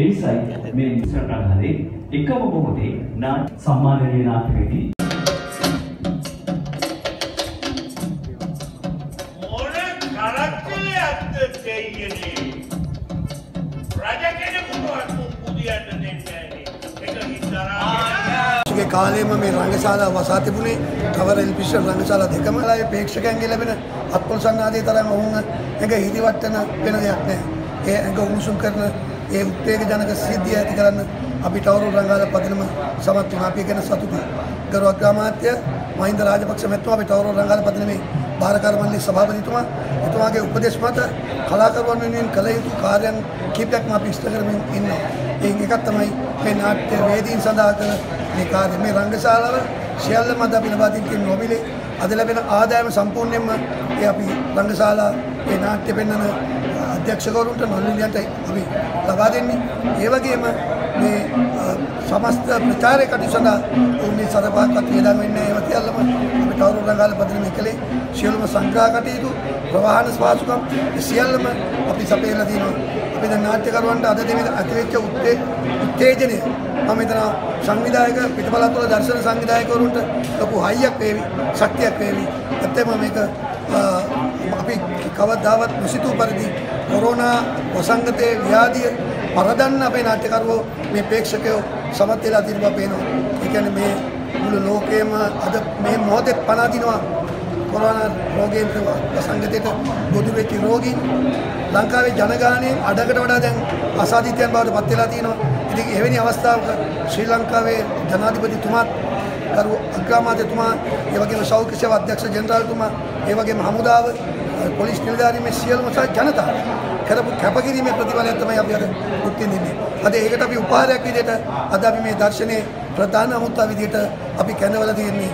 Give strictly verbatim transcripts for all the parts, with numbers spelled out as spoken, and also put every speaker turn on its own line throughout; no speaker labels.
එනිසායි මේ සටහනේ එකම මොහොතේ නාට්‍ය සම්මානීය නාට්‍යවේදී
के काले में मैं रंगशाला वसाते पुणे कवर एलपिशन रंगशाला देखम लाये प्रेक्षकांगे लबेन अत्पुल सन्नादे तरह महूंगा एंगे हिदी वट्टना पेन याक्ने ए एंगे उमुसुम करना ए उत्तेज जनक सिद्धि ऐति करना अभी टवरो रंगाला पदनम समत तुनापी के न सतुति गरु अग्रामात्य महिंद राजपक्ष मेत्वा अभी टवरो रंगाला पदन में भारकार मंडली सभापति तुमा तुमा के उपदेश मत कलाकार वन कलय तु कार्यं कीपक मापी इष्टकर में इन एक एकत्तमයි මේ නාට්‍ය වේදීන් සඳහා කළ මේ කාර්ය මේ රංගශාලාව සියල්ලම අද අපි ලබා දෙන නොමිලේ අද ලැබෙන ආදායම සම්පූර්ණයෙන්ම ඒ අපි රංගශාලා මේ නාට්‍ය පෙන්වන අධ්‍යක්ෂකවරුන්ට නොමිලියන්ට අපි ලබා දෙන්නේ ඒ වගේම මේ සමස්ත ප්‍රචාරය කටයුතු සඳහා උන්නේ සරපාක්වත් වේදන් වෙන්නේ ඒවා සියල්ලම අපි තවරු රංගාල පදනම කළේ සියලුම සංග්‍රහ කටයුතු ප්‍රවාහන ස්පාසුකම් සියල්ලම අපි සපයලා තියෙනවා අපි දැන් නාට්‍යකරුවන්ට අද දෙමි අතිවෙච්ච උත්තේ උත්තේජනය මම හිතන සංවිධායක පිටපල තුළ දර්ශන සංවිධායකවරුන්ට ලොකු හයියක් වේවි ශක්තියක් වේවි ඇත්තම මේක අපි කවදාවත් නොසිතූ පරිදි කොරෝනා වසංගතයේ ව්‍යාධිය පරදන්න අපේ නාට්‍යකරුවෝ මේ ප්‍රේක්ෂකයෝ සමත් වෙලා තිබුණා පේනවා ඒ කියන්නේ මේ මුළු ලෝකෙම අද මේ මොහොතේ පණ දිනවා කොරෝනා රෝගයෙන් වසංගතයට ගොදුරු වෙච්ච රෝගීන් ලංකාවේ ජනගහනයෙන් අඩකට වඩා දැන් අසාධිතයන් බවට පත් වෙලා තියෙනවා. ඉතින් එවැනි අවස්ථාවක ශ්‍රී ලංකාවේ ජනාධිපතිතුමාත් කරු අග්‍රාමාත්‍යතුමා ඒ වගේම සෞඛ්‍ය සේවා අධ්‍යක්ෂ ජෙනරාල්තුමා ඒ වගේම හමුදාව පොලිස් නිලධාරීන් මේ සියලුම ජනතාව කරපු කැපකිරීමේ ප්‍රතිඵලයක් තමයි අපි අද භුක්ති විඳින්නේ. අද ඒකට අපි උපහාරයක් විදිහට අද අපි මේ දර්ශනයේ ප්‍රධාන අමුත්තා විදිහට අපි කැඳවලා තියෙන්නේ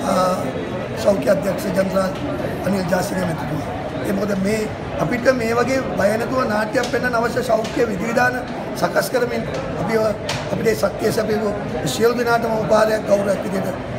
සෞඛ්‍ය අධ්‍යක්ෂ ජෙනරාල් අනිල් ජාසිරේ මැතිතුමා. ඒ මොකද මේ අපිට මේ වගේ බය නැතුව නාට්‍යයක් පෙන්වන්න අවශ්‍ය සෞඛ්‍ය විධිවිධාන සකස් කරමින් අපි අපිට ශක්තිය සැපයූ සියලු දෙනාටම උපහාරයක් ගෞරවයක් විදිහට